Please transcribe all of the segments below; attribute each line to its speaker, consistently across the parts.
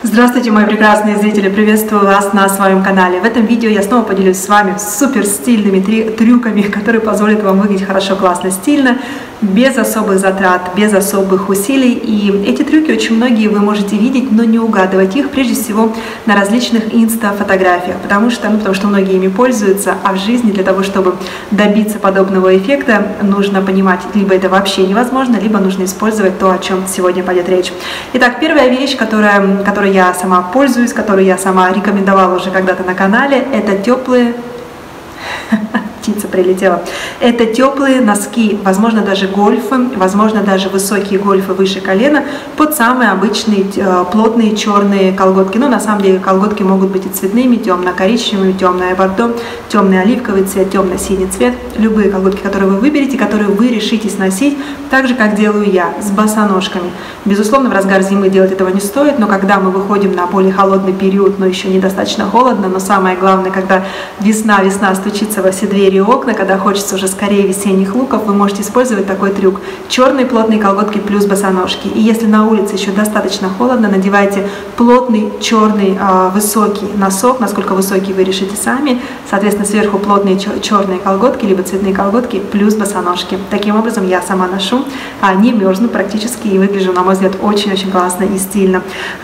Speaker 1: Здравствуйте, мои прекрасные зрители! Приветствую вас на своем канале. В этом видео я снова поделюсь с вами супер стильными трюками, которые позволят вам выглядеть хорошо, классно, стильно, без особых затрат, без особых усилий. И эти трюки очень многие вы можете видеть, но не угадывать их, прежде всего, на различных инста-фотографиях, потому что многие ими пользуются, а в жизни для того, чтобы добиться подобного эффекта, нужно понимать, либо это вообще невозможно, либо нужно использовать то, о чем сегодня пойдет речь. Итак, первая вещь, которой я сама пользуюсь, которую я сама рекомендовала уже когда-то на канале, это теплые... Птица прилетела. Это теплые носки, возможно, даже гольфы, возможно, даже высокие гольфы выше колена, под самые обычные плотные черные колготки. Но на самом деле колготки могут быть и цветными, темно-коричневыми, темное бордо, темный оливковый цвет, темно-синий цвет. Любые колготки, которые вы выберете, которые вы решитесь носить, так же, как делаю я, с босоножками. Безусловно, в разгар зимы делать этого не стоит, но когда мы выходим на более холодный период, но еще недостаточно холодно, но самое главное, когда весна стучится во все двери и окна, когда хочется уже скорее весенних луков, вы можете использовать такой трюк. Черные плотные колготки плюс босоножки. И если на улице еще достаточно холодно, надевайте плотный черный высокий носок, насколько высокий вы решите сами. Соответственно, сверху плотные черные колготки, либо цветные колготки плюс босоножки. Таким образом, я сама ношу, не мерзну практически и выгляжу, на мой взгляд, очень-очень классно и стильно.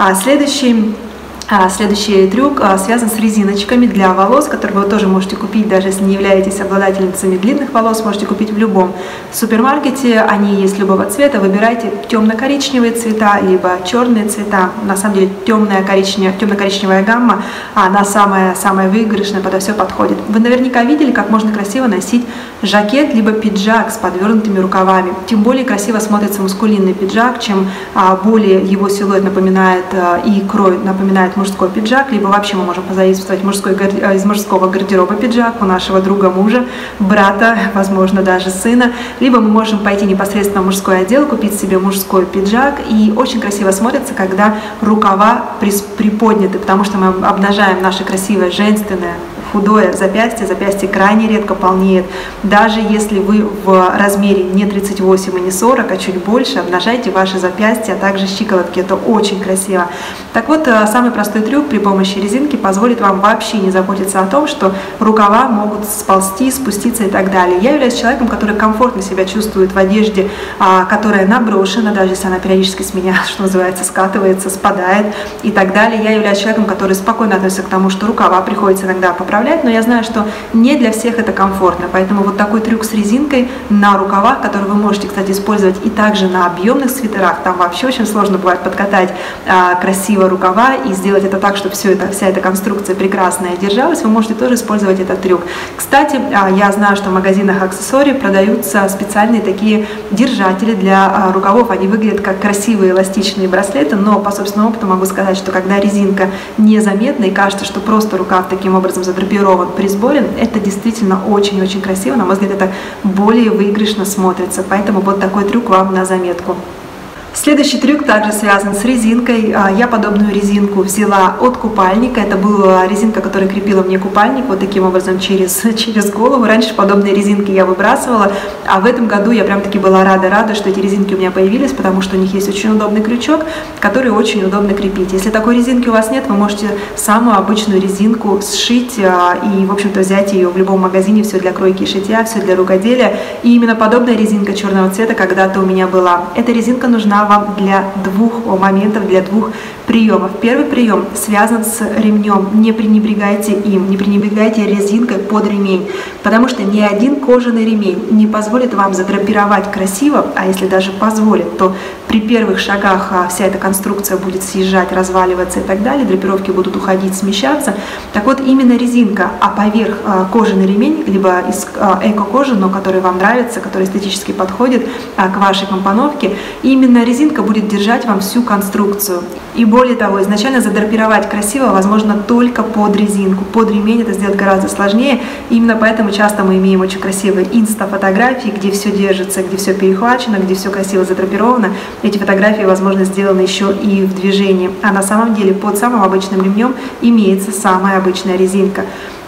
Speaker 1: Следующий трюк связан с резиночками для волос, которые вы тоже можете купить, даже если не являетесь обладательницами длинных волос, можете купить в любом супермаркете. Они есть любого цвета. Выбирайте темно-коричневые цвета, либо черные цвета. На самом деле темно-коричневая гамма, она самая выигрышная, подо все подходит. Вы наверняка видели, как можно красиво носить жакет, либо пиджак с подвернутыми рукавами. Тем более красиво смотрится мускулинный пиджак, чем более его силуэт напоминает и крой напоминает мужской пиджак, либо вообще мы можем позаимствовать из мужского гардероба пиджак у нашего друга мужа, брата, возможно, даже сына, либо мы можем пойти непосредственно в мужской отдел, купить себе мужской пиджак, и очень красиво смотрится, когда рукава приподняты, потому что мы обнажаем наше красивое, женственное, худое запястье крайне редко полнеет. Даже если вы в размере не 38 и не 40, а чуть больше, обнажайте ваши запястья, а также щиколотки. Это очень красиво. Так вот, самый простой трюк при помощи резинки позволит вам вообще не заботиться о том, что рукава могут сползти, спуститься и так далее. Я являюсь человеком, который комфортно себя чувствует в одежде, которая наброшена, даже если она периодически с меня, что называется, скатывается, спадает и так далее. Я являюсь человеком, который спокойно относится к тому, что рукава приходится иногда поправлять, но я знаю, что не для всех это комфортно, поэтому вот такой трюк с резинкой на рукавах, который вы можете, кстати, использовать и также на объемных свитерах, там вообще очень сложно бывает подкатать красиво рукава и сделать это так, чтобы вся эта конструкция прекрасная держалась, вы можете тоже использовать этот трюк. Кстати, я знаю, что в магазинах аксессуаров продаются специальные такие держатели для рукавов, они выглядят как красивые эластичные браслеты, но по собственному опыту могу сказать, что когда резинка незаметна и кажется, что просто рукав таким образом задрапирован, присборен, это действительно очень-очень красиво, на мой взгляд, это более выигрышно смотрится, поэтому вот такой трюк вам на заметку. Следующий трюк также связан с резинкой. Я подобную резинку взяла от купальника. Это была резинка, которая крепила мне купальник вот таким образом через голову. Раньше подобные резинки я выбрасывала, а в этом году я прям-таки была рада, что эти резинки у меня появились, потому что у них есть очень удобный крючок, который очень удобно крепить. Если такой резинки у вас нет, вы можете самую обычную резинку сшить и, в общем-то, взять ее в любом магазине, все для кройки и шитья, все для рукоделия. И именно подобная резинка черного цвета когда-то у меня была. Эта резинка нужна вам для двух моментов, для двух приемов. Первый прием связан с ремнем. Не пренебрегайте им, не пренебрегайте резинкой под ремень, потому что ни один кожаный ремень не позволит вам задрапировать красиво, а если даже позволит, то при первых шагах вся эта конструкция будет съезжать, разваливаться и так далее, драпировки будут уходить, смещаться. Так вот, именно резинка, а поверх кожаный ремень, либо из эко-кожи, но который вам нравится, который эстетически подходит к вашей компоновке, именно резинка будет держать вам всю конструкцию. И более того, изначально задрапировать красиво возможно только под резинку. Под ремень это сделать гораздо сложнее. Именно поэтому часто мы имеем очень красивые инста-фотографии, где все держится, где все перехвачено, где все красиво задрапировано. Эти фотографии, возможно, сделаны еще и в движении. А на самом деле под самым обычным ремнем имеется самая обычная резинка.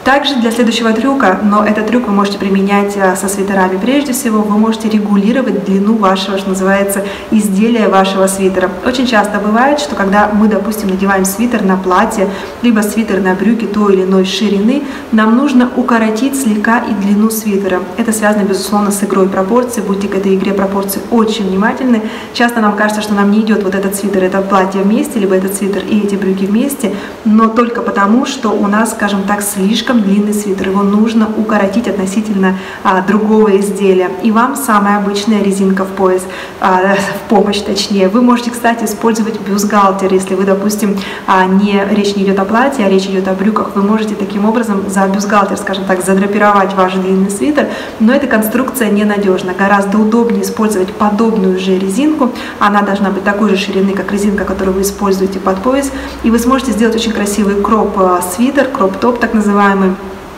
Speaker 1: Также для следующего трюка, но этот трюк вы можете применять со свитерами прежде всего, вы можете регулировать длину вашего, что называется, изделия вашего свитера. Очень часто бывает, что когда мы, допустим, надеваем свитер на платье, либо свитер на брюки той или иной ширины, нам нужно укоротить слегка и длину свитера. Это связано, безусловно, с игрой пропорций. Будьте к этой игре пропорций очень внимательны. Часто нам кажется, что нам не идет вот этот свитер, это платье вместе, либо этот свитер и эти брюки вместе, но только потому, что у нас, скажем так, слишком длинный свитер. Его нужно укоротить относительно другого изделия. И вам самая обычная резинка в пояс, в помощь точнее. Вы можете, кстати, использовать бюстгальтер, если вы, допустим, речь не идет о платье, а речь идет о брюках. Вы можете таким образом за бюстгальтер, скажем так, задрапировать ваш длинный свитер, но эта конструкция ненадежна. Гораздо удобнее использовать подобную же резинку. Она должна быть такой же ширины, как резинка, которую вы используете под пояс, и вы сможете сделать очень красивый кроп-свитер, кроп-топ так называемый.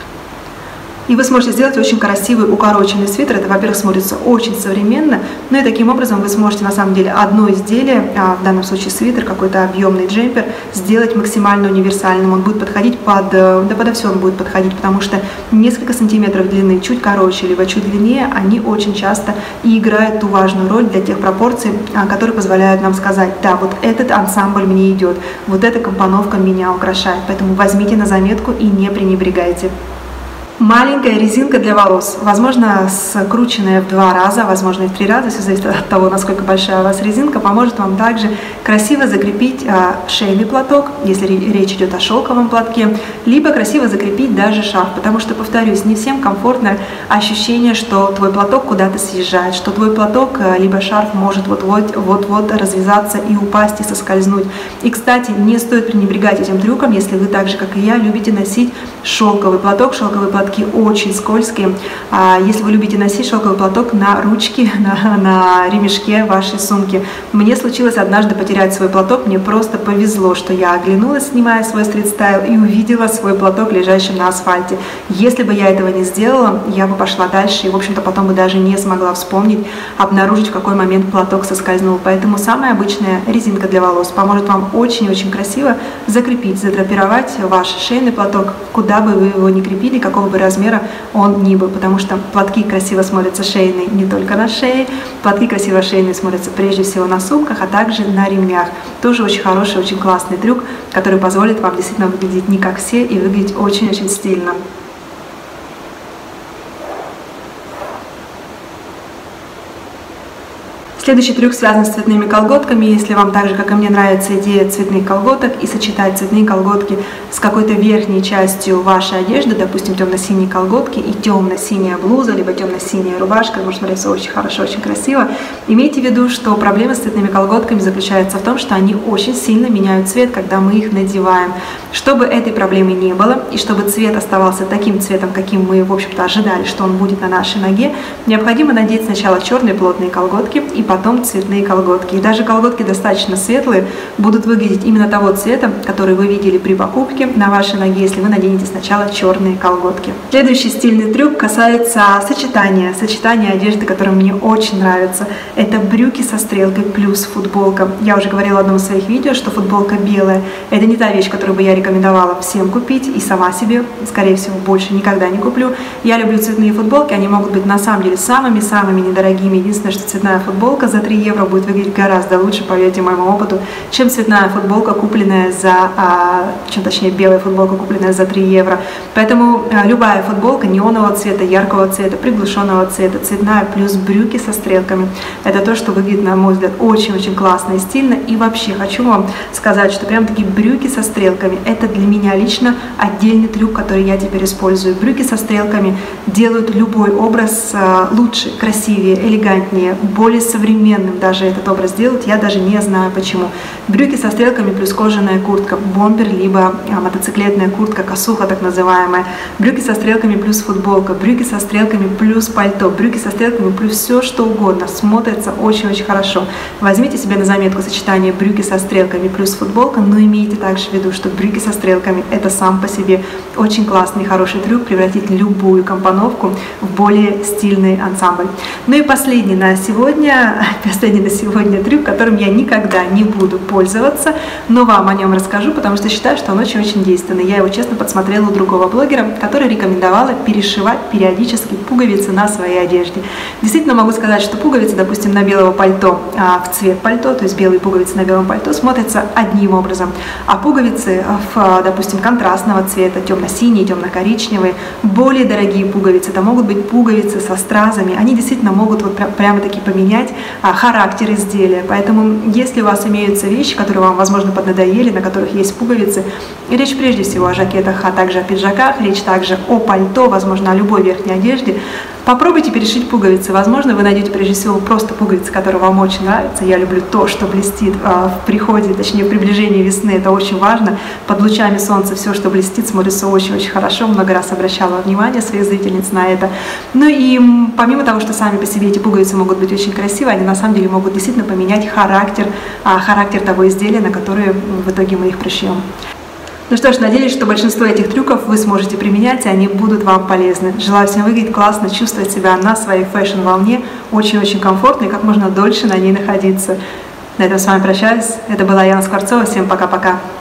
Speaker 1: И вы сможете сделать очень красивый укороченный свитер. Это, во-первых, смотрится очень современно, но и таким образом вы сможете на самом деле одно изделие, в данном случае свитер, какой-то объемный джемпер, сделать максимально универсальным. Он будет подходить подо все он будет подходить, потому что несколько сантиметров длины, чуть короче, либо чуть длиннее, они очень часто и играют ту важную роль для тех пропорций, которые позволяют нам сказать: да, вот этот ансамбль мне идет, вот эта компоновка меня украшает. Поэтому возьмите на заметку и не пренебрегайте. Маленькая резинка для волос, возможно, скрученная в 2 раза, возможно, и в 3 раза, все зависит от того, насколько большая у вас резинка, поможет вам также красиво закрепить шейный платок, если речь идет о шелковом платке, либо красиво закрепить даже шарф, потому что, повторюсь, не всем комфортно ощущение, что твой платок куда-то съезжает, что твой платок либо шарф может вот-вот развязаться и упасть, и соскользнуть. И, кстати, не стоит пренебрегать этим трюком, если вы так же, как и я, любите носить шелковый платок. Шелковые платки очень скользкие. Если вы любите носить шелковый платок на ручке, на ремешке вашей сумки. Мне случилось однажды потерять свой платок. Мне просто повезло, что я оглянулась, снимая свой стрит-стайл, и увидела свой платок, лежащим на асфальте. Если бы я этого не сделала, я бы пошла дальше и, в общем-то, потом бы даже не смогла вспомнить, обнаружить, в какой момент платок соскользнул. Поэтому самая обычная резинка для волос поможет вам очень-очень красиво закрепить, задрапировать ваш шейный платок, куда бы вы его ни крепили, какого бы размера он ни был, потому что платки красиво смотрятся шейные не только на шее, платки красиво шейные смотрятся прежде всего на сумках, а также на ремнях. Тоже очень хороший, очень классный трюк, который позволит вам действительно выглядеть не как все и выглядеть очень-очень стильно. Следующий трюк связан с цветными колготками. Если вам так же, как и мне, нравится идея цветных колготок и сочетать цветные колготки с какой-то верхней частью вашей одежды, допустим, темно-синие колготки и темно-синяя блуза, либо темно-синяя рубашка, может смотреться очень хорошо, очень красиво, имейте в виду, что проблема с цветными колготками заключается в том, что они очень сильно меняют цвет, когда мы их надеваем. Чтобы этой проблемы не было и чтобы цвет оставался таким цветом, каким мы, в общем-то, ожидали, что он будет на нашей ноге, необходимо надеть сначала черные плотные колготки и потом цветные колготки. И даже колготки достаточно светлые будут выглядеть именно того цвета, который вы видели при покупке на вашей ноге, если вы наденете сначала черные колготки. Следующий стильный трюк касается сочетания одежды, которое мне очень нравится. Это брюки со стрелкой плюс футболка. Я уже говорила в одном из своих видео, что футболка белая – это не та вещь, которую бы я рекомендовала всем купить, и сама себе, скорее всего, больше никогда не куплю. Я люблю цветные футболки, они могут быть на самом деле самыми-самыми недорогими. Единственное, что цветная футболка за 3 евро будет выглядеть гораздо лучше, поверьте моему опыту, чем цветная футболка, купленная точнее белая футболка, купленная за 3 евро. Поэтому любая футболка неонового цвета, яркого цвета, приглушенного цвета, цветная плюс брюки со стрелками – это то, что выглядит, на мой взгляд, очень-очень классно и стильно. И вообще хочу вам сказать, что прям такие брюки со стрелками – это для меня лично отдельный трюк, который я теперь использую. Брюки со стрелками делают любой образ лучше, красивее, элегантнее, более современным даже этот образ делают, я даже не знаю почему. Брюки со стрелками плюс кожаная куртка, бомбер, либо мотоциклетная куртка, косуха так называемая, брюки со стрелками плюс футболка, брюки со стрелками плюс пальто, брюки со стрелками плюс все что угодно, смотрится очень-очень хорошо. Возьмите себе на заметку сочетание брюки со стрелками плюс футболка, но имейте также в виду, что брюки со стрелками – это сам по себе очень классный и хороший трюк, превратить любую компоновку в более стильный ансамбль. Ну и последний на сегодня последний на сегодня трюк, которым я никогда не буду пользоваться, но вам о нем расскажу, потому что считаю, что он очень-очень действенный. Я его честно подсмотрела у другого блогера, который рекомендовала перешивать периодически пуговицы на своей одежде. Действительно могу сказать, что пуговицы, допустим, на белого пальто в цвет пальто, то есть белые пуговицы на белом пальто, смотрятся одним образом, а пуговицы, допустим, контрастного цвета, темно-синие, темно-коричневые, более дорогие пуговицы, это могут быть пуговицы со стразами, они действительно могут вот прямо-таки поменять характер изделия. Поэтому, если у вас имеются вещи, которые вам, возможно, поднадоели, на которых есть пуговицы, речь прежде всего о жакетах, а также о пиджаках, речь также о пальто, возможно, о любой верхней одежде, попробуйте перешить пуговицы. Возможно, вы найдете прежде всего просто пуговицы, которые вам очень нравятся. Я люблю то, что блестит в приходе, точнее в приближении весны. Это очень важно. Под лучами солнца все, что блестит, смотрится очень-очень хорошо. Много раз обращала внимание своих зрительниц на это. Ну и помимо того, что сами по себе эти пуговицы могут быть очень красивы, они на самом деле могут действительно поменять характер того изделия, на которое в итоге мы их пришьем. Ну что ж, надеюсь, что большинство этих трюков вы сможете применять, и они будут вам полезны. Желаю всем выглядеть классно, чувствовать себя на своей фэшн-волне, очень-очень комфортно и как можно дольше на ней находиться. На этом с вами прощаюсь. Это была Яна Скворцова. Всем пока-пока.